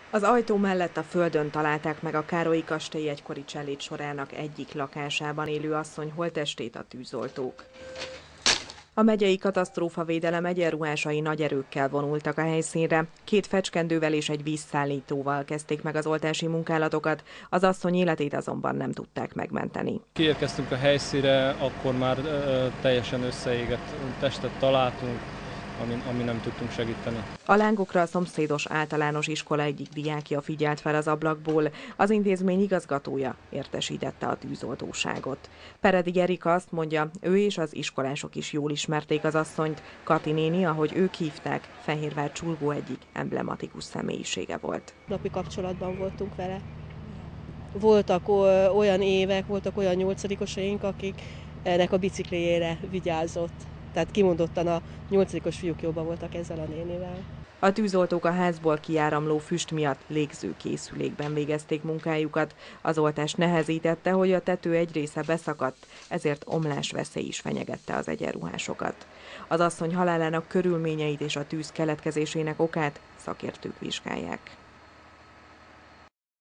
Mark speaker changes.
Speaker 1: Az ajtó mellett a földön találták meg a Károlyi kastély egykori cselédsorának egyik lakásában élő asszony holttestét a tűzoltók. A megyei katasztrófavédelem egyenruhásai nagy erőkkel vonultak a helyszínre. 2 fecskendővel és egy vízszállítóval kezdték meg az oltási munkálatokat, az asszony életét azonban nem tudták megmenteni.
Speaker 2: Kiérkeztünk a helyszínre, akkor már teljesen összeégett testet találtunk, ami nem tudtunk segíteni.
Speaker 1: A lángokra a szomszédos általános iskola egyik diákja figyelt fel az ablakból, az intézmény igazgatója értesítette a tűzoltóságot. Peredi Erika azt mondja, ő és az iskolások is jól ismerték az asszonyt. Kati néni, ahogy ők hívták, Fehérvár Csurgó egyik emblematikus személyisége volt.
Speaker 3: Napi kapcsolatban voltunk vele. Voltak olyan évek, voltak olyan 8-osaink, akik ennek a bicikliére vigyázott. Tehát kimondottan a 8-os fiúk jobban voltak ezzel a nénivel.
Speaker 1: A tűzoltók a házból kiáramló füst miatt légzőkészülékben végezték munkájukat. Az oltás nehezítette, hogy a tető egy része beszakadt, ezért omlásveszély is fenyegette az egyenruhásokat. Az asszony halálának körülményeit és a tűz keletkezésének okát szakértők vizsgálják.